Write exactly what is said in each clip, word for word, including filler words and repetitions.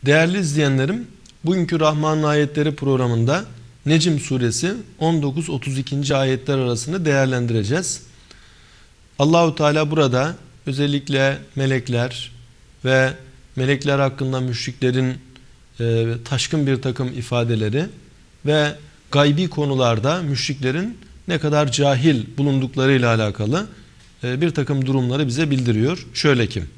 Değerli izleyenlerim, bugünkü Rahman'ın Ayetleri programında Necm suresi on dokuz otuz iki. ayetler arasını değerlendireceğiz. Allahu Teala burada özellikle melekler ve melekler hakkında müşriklerin e, taşkın bir takım ifadeleri ve gaybi konularda müşriklerin ne kadar cahil bulunduklarıyla alakalı e, bir takım durumları bize bildiriyor. Şöyle ki: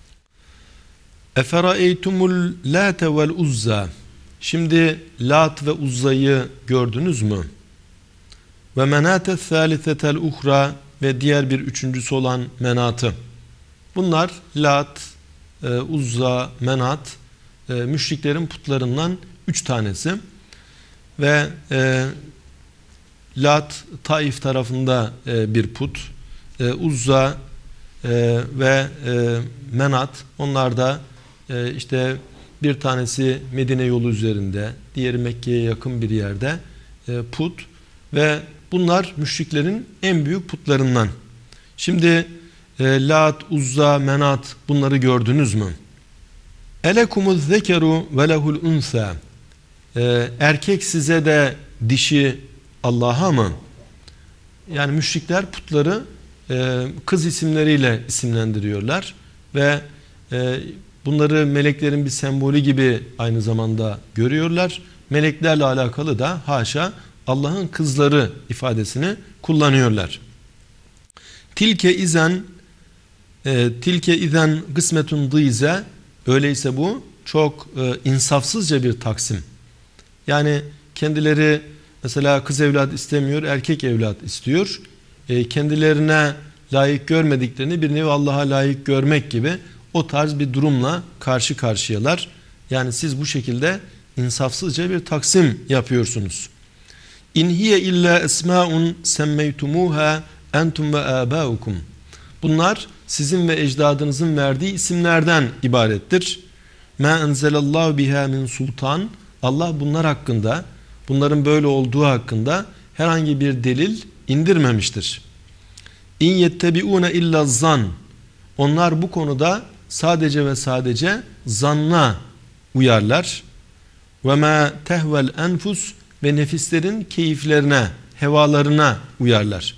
Efera'eytumul late vel uzza. Şimdi Lat ve Uzza'yı gördünüz mü? Ve menate thalithetel uhra, ve diğer bir üçüncüsü olan Menat'ı. Bunlar Lat, e, Uzza, Menat e, müşriklerin putlarından üç tanesi. Ve e, Lat Taif tarafında e, bir put. E, Uzza e, ve e, Menat, onlar da e, işte bir tanesi Medine yolu üzerinde, diğeri Mekke'ye yakın bir yerde e, put ve bunlar müşriklerin en büyük putlarından. Şimdi e, Lat, Uzza, Menat, bunları gördünüz mü? Elekumuz zekeru ve lehul unsa. E, erkek size de, dişi Allah'a mı? Yani müşrikler putları e, kız isimleriyle isimlendiriyorlar ve e, bunları meleklerin bir sembolü gibi aynı zamanda görüyorlar. Meleklerle alakalı da haşa Allah'ın kızları ifadesini kullanıyorlar. Tilke izen e, tilke izen kısmetun dîze. Öyleyse bu çok e, insafsızca bir taksim. Yani kendileri mesela kız evlat istemiyor, erkek evlat istiyor. E, kendilerine layık görmediklerini bir nevi Allah'a layık görmek gibi o tarz bir durumla karşı karşıyalar. Yani siz bu şekilde insafsızca bir taksim yapıyorsunuz. İn hiye illa esmaun semmeytumuha entum ve abaukum. Bunlar sizin ve ecdadınızın verdiği isimlerden ibarettir. Ma enzelallahu biha min sultan. Allah bunlar hakkında, bunların böyle olduğu hakkında herhangi bir delil indirmemiştir. İn yettebiune illa zan. Onlar bu konuda sadece ve sadece zanna uyarlar. Ve ma tehvel enfus, ve nefislerin keyiflerine, hevalarına uyarlar.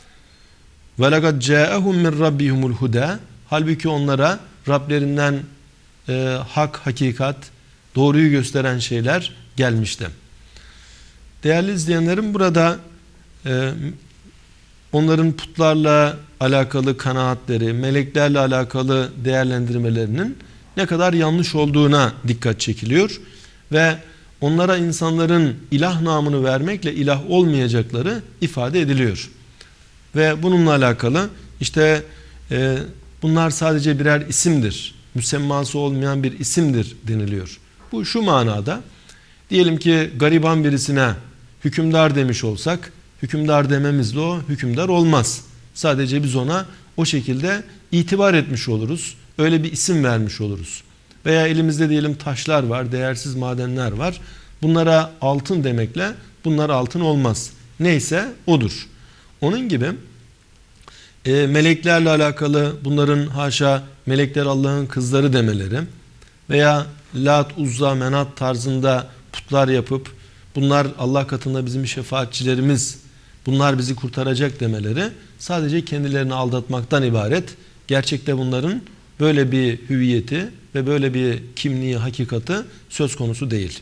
Ve lekad câehum min rabbihumul huda. Halbuki onlara Rablerinden e, hak, hakikat, doğruyu gösteren şeyler gelmişti. Değerli izleyenlerim, burada e, onların putlarla alakalı kanaatleri, meleklerle alakalı değerlendirmelerinin ne kadar yanlış olduğuna dikkat çekiliyor ve onlara insanların ilah namını vermekle ilah olmayacakları ifade ediliyor. Ve bununla alakalı işte e, bunlar sadece birer isimdir, müsemması olmayan bir isimdir deniliyor. Bu şu manada: diyelim ki gariban birisine hükümdar demiş olsak, hükümdar dememizle o hükümdar olmaz. Sadece biz ona o şekilde itibar etmiş oluruz, öyle bir isim vermiş oluruz. Veya elimizde diyelim taşlar var, değersiz madenler var. Bunlara altın demekle bunlar altın olmaz. Neyse odur. Onun gibi e, meleklerle alakalı bunların haşa melekler Allah'ın kızları demeleri veya Lat, Uzza, Menat tarzında putlar yapıp bunlar Allah katında bizim şefaatçilerimiz, bunlar bizi kurtaracak demeleri sadece kendilerini aldatmaktan ibaret. Gerçekte bunların böyle bir hüviyeti ve böyle bir kimliği, hakikati söz konusu değil.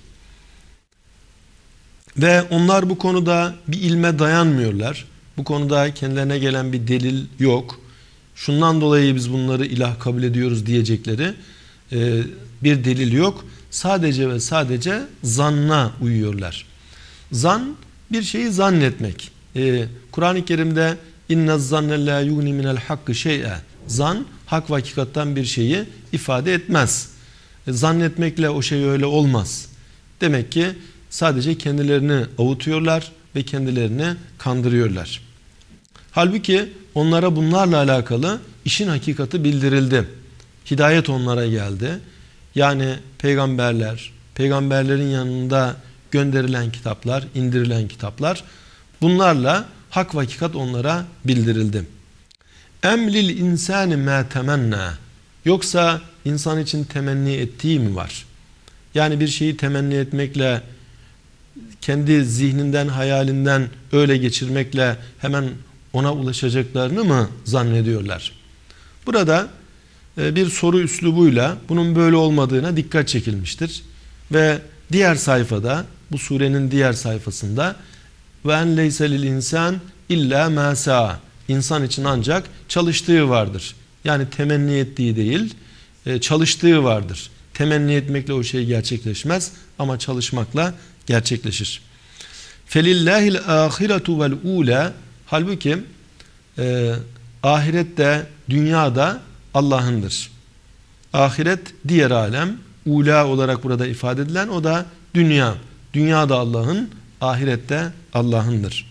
Ve onlar bu konuda bir ilme dayanmıyorlar. Bu konuda kendilerine gelen bir delil yok. Şundan dolayı biz bunları ilah kabul ediyoruz diyecekleri e, bir delil yok. Sadece ve sadece zanna uyuyorlar. Zan, bir şeyi zannetmek. E, Kur'an-ı Kerim'de inna zanne la yugni minel hakkı şey'e. Zan, hak ve hakikattan bir şeyi ifade etmez. E, zannetmekle o şey öyle olmaz. Demek ki sadece kendilerini avutuyorlar ve kendilerini kandırıyorlar. Halbuki onlara bunlarla alakalı işin hakikati bildirildi. Hidayet onlara geldi. Yani peygamberler, peygamberlerin yanında gönderilen kitaplar, indirilen kitaplar, bunlarla hak ve hakikat onlara bildirildi. Em lil insani ma temenna. Yoksa insan için temenni ettiği mi var? Yani bir şeyi temenni etmekle, kendi zihninden, hayalinden öyle geçirmekle hemen ona ulaşacaklarını mı zannediyorlar? Burada bir soru üslubuyla bunun böyle olmadığına dikkat çekilmiştir. Ve diğer sayfada, bu surenin diğer sayfasında ve en leyse lil insan illa ma saa, insan için ancak çalıştığı vardır. Yani temenni ettiği değil, çalıştığı vardır. Temenni etmekle o şey gerçekleşmez ama çalışmakla gerçekleşir. Felillahil ahiretu vel ula, halbuki e, ahirette, dünyada Allah'ındır. Ahiret diğer alem, ula olarak burada ifade edilen o da dünya. Dünyada Allah'ın, ahirette Allah'ındır.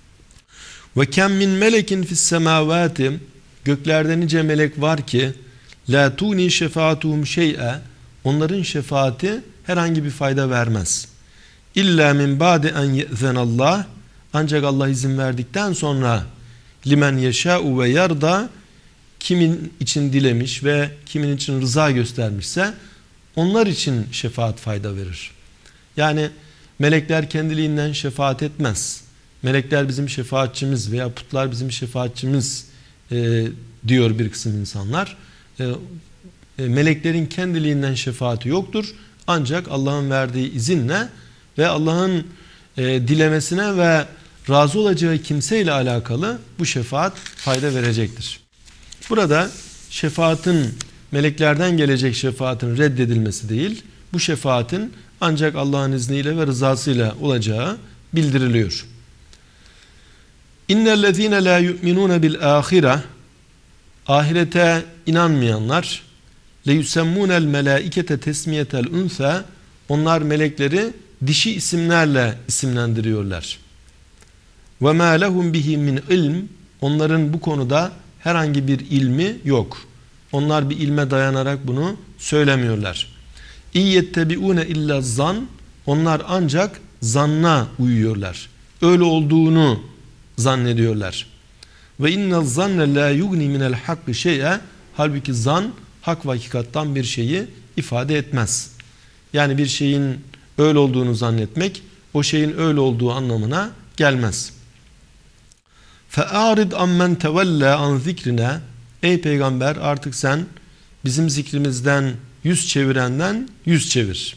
Ve kem min melekin fis semavati, göklerde nice melek var ki la tuni şefaatuhum şey'e, onların şefaati herhangi bir fayda vermez. İlla min ba'de en ye'zenallah, ancak Allah izin verdikten sonra limen yeşâ'u ve yarda, kimin için dilemiş ve kimin için rıza göstermişse onlar için şefaat fayda verir. Yani melekler kendiliğinden şefaat etmez. Melekler bizim şefaatçimiz veya putlar bizim şefaatçimiz e, diyor bir kısım insanlar. E, e, meleklerin kendiliğinden şefaati yoktur. Ancak Allah'ın verdiği izinle ve Allah'ın e, dilemesine ve razı olacağı kimseyle alakalı bu şefaat fayda verecektir. Burada şefaatin, meleklerden gelecek şefaatin reddedilmesi değil, bu şefaatin ancak Allah'ın izniyle ve rızasıyla olacağı bildiriliyor. İnnellezîne lâ yu'minûne bil âhire, ahirete inanmayanlar, leyusemmûnel melâikete tesmiyetel unsa, onlar melekleri dişi isimlerle isimlendiriyorlar. Ve mâ lehum bihi min ilm, onların bu konuda herhangi bir ilmi yok. Onlar bir ilme dayanarak bunu söylemiyorlar. İyyettebiune illa zan, onlar ancak zanna uyuyorlar. Öyle olduğunu zannediyorlar. Ve inne zanne la yugni minel hakkı şey'e, halbuki zan hak ve hakikattan bir şeyi ifade etmez. Yani bir şeyin öyle olduğunu zannetmek o şeyin öyle olduğu anlamına gelmez. فَاَعْرِضْ عَمَّنْ تَوَلَّا عَنْ ذِكْرِنَا, ey peygamber artık sen bizim zikrimizden yüz çevirenden yüz çevir.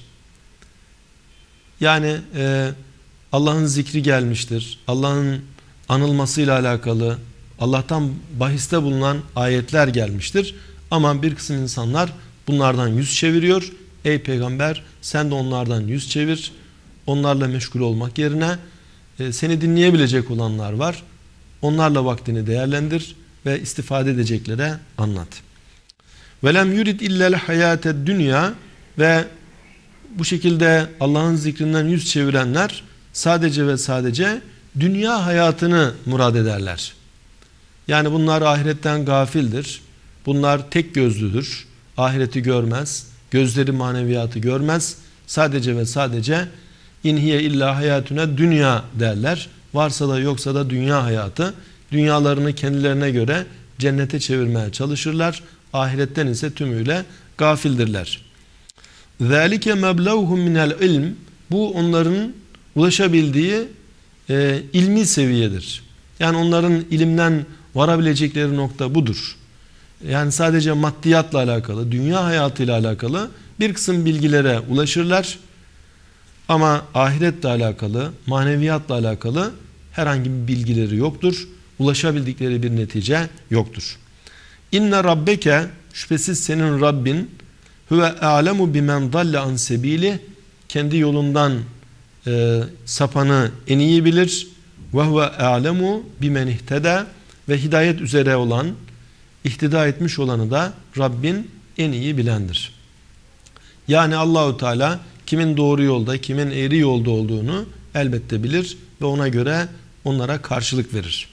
Yani e, Allah'ın zikri gelmiştir. Allah'ın anılmasıyla alakalı Allah'tan bahiste bulunan ayetler gelmiştir. Ama bir kısım insanlar bunlardan yüz çeviriyor. Ey peygamber sen de onlardan yüz çevir. Onlarla meşgul olmak yerine e, seni dinleyebilecek olanlar var. Onlarla vaktini değerlendir ve istifade edeceklere anlat. Velem yurid illel hayated dünya, ve bu şekilde Allah'ın zikrinden yüz çevirenler sadece ve sadece dünya hayatını murad ederler. Yani bunlar ahiretten gafildir. Bunlar tek gözlüdür. Ahireti görmez. Gözleri maneviyatı görmez. Sadece ve sadece inhiye illa hayatuna dünya derler. Varsa da yoksa da dünya hayatı. Dünyalarını kendilerine göre cennete çevirmeye çalışırlar. Ahiretten ise tümüyle gafildirler. ذَٰلِكَ مَبْلَوْهُمْ مِنَ الْعِلْمِ, bu onların ulaşabildiği e, ilmi seviyedir. Yani onların ilimden varabilecekleri nokta budur. Yani sadece maddiyatla alakalı, dünya hayatıyla alakalı bir kısım bilgilere ulaşırlar. Ama ahiretle alakalı, maneviyatla alakalı herhangi bir bilgileri yoktur. Ulaşabildikleri bir netice yoktur. İnne rabbeke, şüphesiz senin Rabbin, huve a'lemu bimen dalle an sebili, kendi yolundan e, sapanı en iyi bilir. Ve huve a'lemu bimen ihteda, ve hidayet üzere olan, ihtida etmiş olanı da Rabbin en iyi bilendir. Yani Allahu Teala kimin doğru yolda, kimin eğri yolda olduğunu elbette bilir ve ona göre onlara karşılık verir.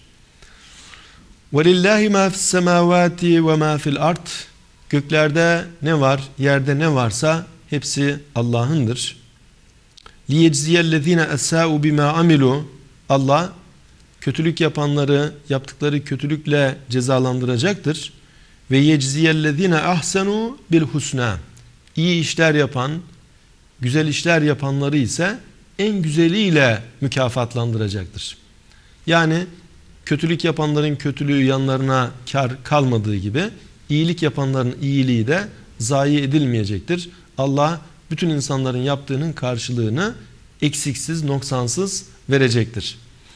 وَلِلَّهِ مَا فِي السَّمَاوَاتِ وَمَا فِي الْأَرْضِ, göklerde ne var, yerde ne varsa hepsi Allah'ındır. لِيَجْزِيَ الَّذ۪ينَ أَسَاءُوا بِمَا عَمِلُوا, Allah kötülük yapanları yaptıkları kötülükle cezalandıracaktır. Ve yecziyellezine ahsenu bil husna, iyi işler yapan, güzel işler yapanları ise en güzeliyle mükafatlandıracaktır. Yani kötülük yapanların kötülüğü yanlarına kar kalmadığı gibi iyilik yapanların iyiliği de zayi edilmeyecektir. Allah bütün insanların yaptığının karşılığını eksiksiz, noksansız verecektir.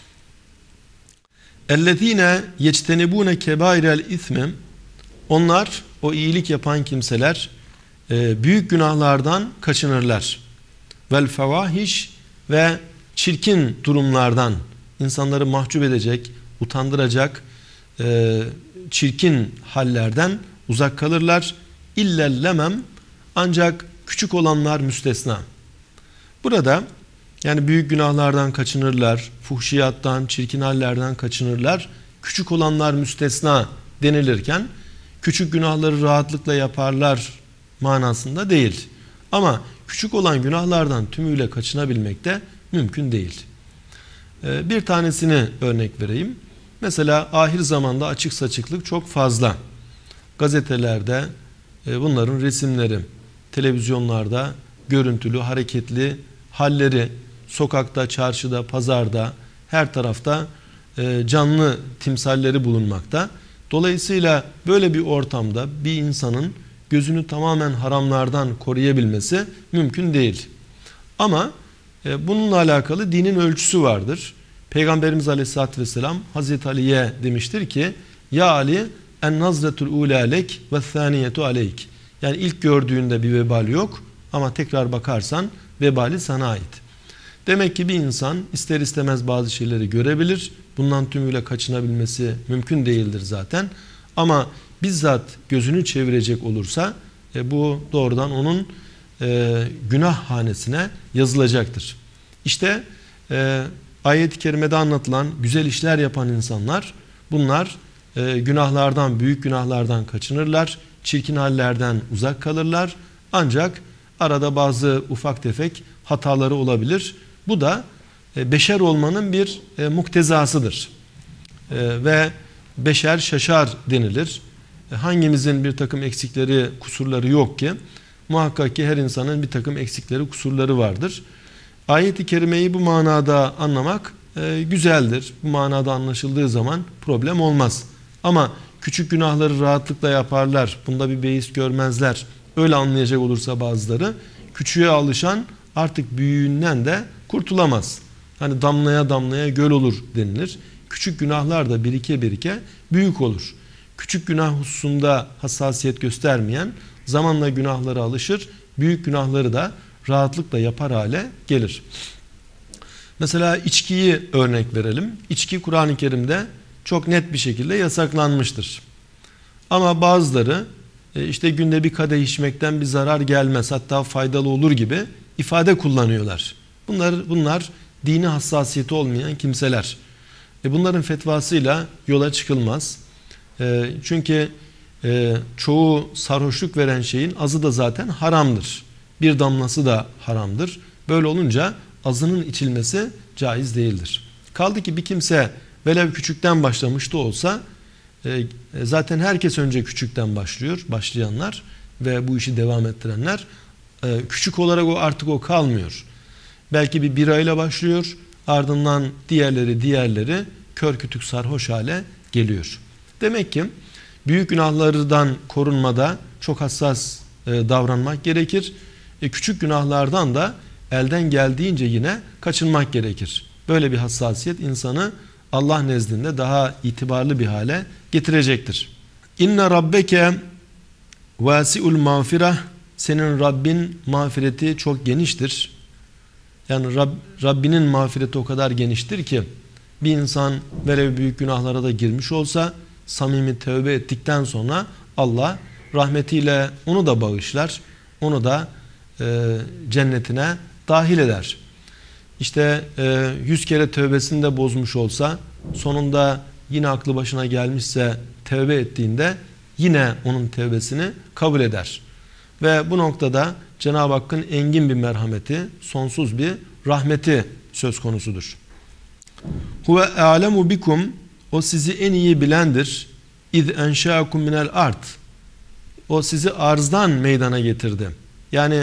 اَلَّذ۪ينَ يَجْتَنِبُونَ كَبَائِرَ الْاِثْمِ Onlar, o iyilik yapan kimseler büyük günahlardan kaçınırlar. وَالْفَوَاهِشِ Ve çirkin durumlardan, insanları mahcup edecek, utandıracak çirkin hallerden uzak kalırlar. İllellemem ancak küçük olanlar müstesna. Burada yani büyük günahlardan kaçınırlar, fuhşiyattan, çirkin hallerden kaçınırlar. Küçük olanlar müstesna denilirken küçük günahları rahatlıkla yaparlar manasında değil. Ama küçük olan günahlardan tümüyle kaçınabilmek de mümkün değil. Bir tanesini örnek vereyim. Mesela ahir zamanda açık saçıklık çok fazla. Gazetelerde bunların resimleri, televizyonlarda görüntülü, hareketli halleri, sokakta, çarşıda, pazarda, her tarafta canlı timsalleri bulunmakta. Dolayısıyla böyle bir ortamda bir insanın gözünü tamamen haramlardan koruyabilmesi mümkün değil. Ama bununla alakalı dinin ölçüsü vardır. Peygamberimiz Aleyhisselatü Vesselam Hazreti Ali'ye demiştir ki ya Ali en nazretul ula lek ve thaniyetu aleyk. Yani ilk gördüğünde bir vebal yok ama tekrar bakarsan vebali sana ait. Demek ki bir insan ister istemez bazı şeyleri görebilir. Bundan tümüyle kaçınabilmesi mümkün değildir zaten. Ama bizzat gözünü çevirecek olursa e, bu doğrudan onun e, günah hanesine yazılacaktır. İşte e, ayet-i kerimede anlatılan güzel işler yapan insanlar bunlar e, günahlardan, büyük günahlardan kaçınırlar. Çirkin hallerden uzak kalırlar. Ancak arada bazı ufak tefek hataları olabilir. Bu da e, beşer olmanın bir e, muktezasıdır. E, ve beşer şaşar denilir. E, hangimizin bir takım eksikleri, kusurları yok ki? Muhakkak ki her insanın bir takım eksikleri, kusurları vardır. Ayet-i kerimeyi bu manada anlamak e, güzeldir. Bu manada anlaşıldığı zaman problem olmaz. Ama küçük günahları rahatlıkla yaparlar. Bunda bir beis görmezler. Öyle anlayacak olursa bazıları, küçüğe alışan artık büyüğünden de kurtulamaz. Hani damlaya damlaya göl olur denilir. Küçük günahlar da birike birike büyük olur. Küçük günah hususunda hassasiyet göstermeyen zamanla günahlara alışır. Büyük günahları da rahatlıkla yapar hale gelir. Mesela içkiyi örnek verelim. İçki Kur'an-ı Kerim'de çok net bir şekilde yasaklanmıştır. Ama bazıları işte günde bir kadeh içmekten bir zarar gelmez, hatta faydalı olur gibi ifade kullanıyorlar. Bunlar, bunlar dini hassasiyeti olmayan kimseler. E bunların fetvasıyla yola çıkılmaz. E, çünkü e, çoğu sarhoşluk veren şeyin azı da zaten haramdır. Bir damlası da haramdır. Böyle olunca azının içilmesi caiz değildir. Kaldı ki bir kimse velev küçükten başlamış da olsa e, zaten herkes önce küçükten başlıyor, başlayanlar ve bu işi devam ettirenler. E, küçük olarak o artık o kalmıyor. Belki bir birayla başlıyor, ardından diğerleri diğerleri kör kütük sarhoş hale geliyor. Demek ki büyük günahlardan korunmada çok hassas e, davranmak gerekir. E, küçük günahlardan da elden geldiğince yine kaçınmak gerekir. Böyle bir hassasiyet insanı Allah nezdinde daha itibarlı bir hale getirecektir. İnne rabbeke vasi'ul mağfireh, senin Rabbin mağfireti çok geniştir. Yani Rab, Rabbinin mağfireti o kadar geniştir ki bir insan velev büyük günahlara da girmiş olsa samimi tövbe ettikten sonra Allah rahmetiyle onu da bağışlar. Onu da e, cennetine dahil eder. İşte e, yüz kere tövbesini de bozmuş olsa sonunda yine aklı başına gelmişse tövbe ettiğinde yine onun tövbesini kabul eder. Ve bu noktada Cenab-ı Hakk'ın engin bir merhameti, sonsuz bir rahmeti söz konusudur. Huve alemu bikum, o sizi en iyi bilendir. İz enşa'akum minel ard, o sizi arzdan meydana getirdi. Yani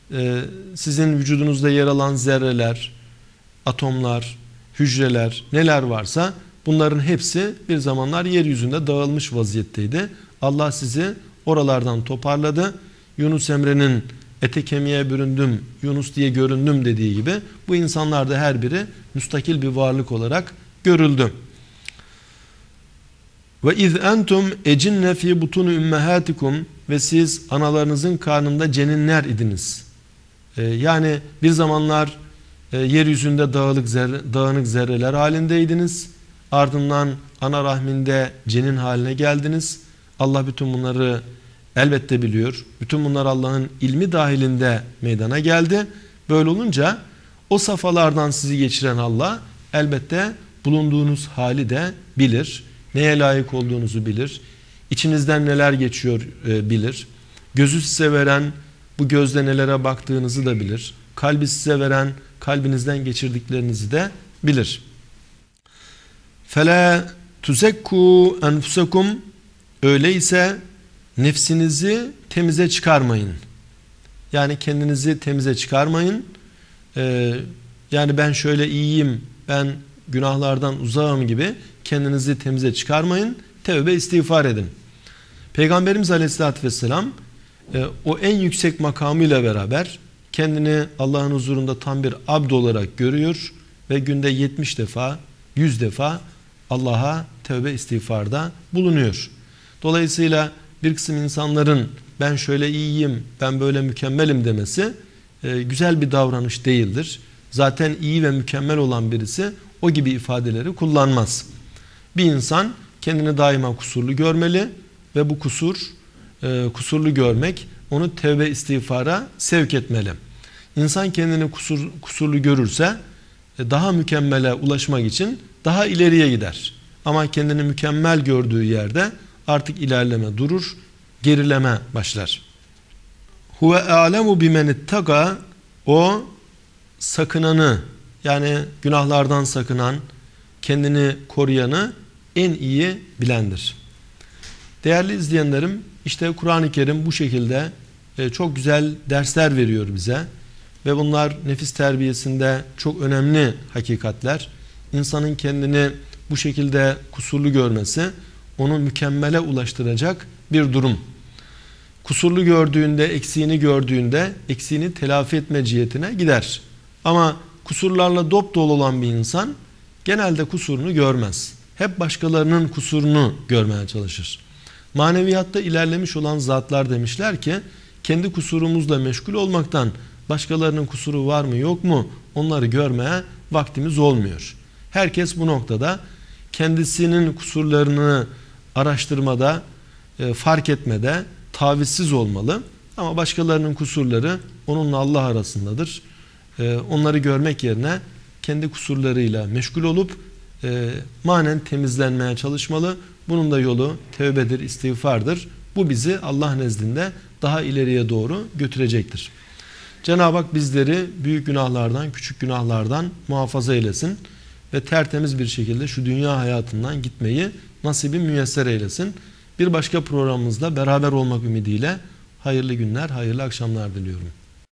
e, sizin vücudunuzda yer alan zerreler, atomlar, hücreler neler varsa bunların hepsi bir zamanlar yeryüzünde dağılmış vaziyetteydi. Allah sizi oralardan toparladı. Yunus Emre'nin ete kemiğe büründüm, Yunus diye göründüm dediği gibi bu insanlar da her biri müstakil bir varlık olarak görüldü. Ve iz entum ecinne fi butun ümmehatikum, ve siz analarınızın karnında ceninler idiniz. Ee, yani bir zamanlar e, yeryüzünde dağılık zerre, dağınık zerreler halindeydiniz. Ardından ana rahminde cenin haline geldiniz. Allah bütün bunları elbette biliyor. Bütün bunlar Allah'ın ilmi dahilinde meydana geldi. Böyle olunca o safhalardan sizi geçiren Allah elbette bulunduğunuz hali de bilir. Neye layık olduğunuzu bilir. İçinizden neler geçiyor e, bilir. Gözü size veren bu gözle nelere baktığınızı da bilir. Kalbi size veren kalbinizden geçirdiklerinizi de bilir. فَلَا تُزَكُّوا أَنْفُسَكُمْ, öyleyse nefsinizi temize çıkarmayın. Yani kendinizi temize çıkarmayın. Ee, yani ben şöyle iyiyim, ben günahlardan uzağım gibi kendinizi temize çıkarmayın. Tevbe istiğfar edin. Peygamberimiz Aleyhisselatü Vesselam e, o en yüksek makamıyla beraber kendini Allah'ın huzurunda tam bir abd olarak görüyor ve günde yetmiş defa, yüz defa Allah'a tevbe istiğfarda bulunuyor. Dolayısıyla bir kısım insanların ben şöyle iyiyim, ben böyle mükemmelim demesi e, güzel bir davranış değildir. Zaten iyi ve mükemmel olan birisi o gibi ifadeleri kullanmaz. Bir insan kendini daima kusurlu görmeli ve bu kusur, e, kusurlu görmek onu tevbe istiğfara sevk etmeli. İnsan kendini kusur, kusurlu görürse e, daha mükemmele ulaşmak için daha ileriye gider. Ama kendini mükemmel gördüğü yerde artık ilerleme durur, gerileme başlar. Huve alemu bimen ittaka, o sakınanı, yani günahlardan sakınan, kendini koruyanı en iyi bilendir. Değerli izleyenlerim, işte Kur'an-ı Kerim bu şekilde çok güzel dersler veriyor bize ve bunlar nefis terbiyesinde çok önemli hakikatler. İnsanın kendini bu şekilde kusurlu görmesi onu mükemmele ulaştıracak bir durum. Kusurlu gördüğünde, eksiğini gördüğünde eksiğini telafi etme cihetine gider. Ama kusurlarla dop dolu olan bir insan genelde kusurunu görmez. Hep başkalarının kusurunu görmeye çalışır. Maneviyatta ilerlemiş olan zatlar demişler ki kendi kusurumuzla meşgul olmaktan başkalarının kusuru var mı yok mu onları görmeye vaktimiz olmuyor. Herkes bu noktada kendisinin kusurlarını araştırmada, fark etmede tavizsiz olmalı. Ama başkalarının kusurları onunla Allah arasındadır. Onları görmek yerine kendi kusurlarıyla meşgul olup e, manen temizlenmeye çalışmalı. Bunun da yolu tevbedir, istiğfardır. Bu bizi Allah nezdinde daha ileriye doğru götürecektir. Cenab-ı Hak bizleri büyük günahlardan, küçük günahlardan muhafaza eylesin ve tertemiz bir şekilde şu dünya hayatından gitmeyi nasibi müyesser eylesin. Bir başka programımızda beraber olmak ümidiyle hayırlı günler, hayırlı akşamlar diliyorum.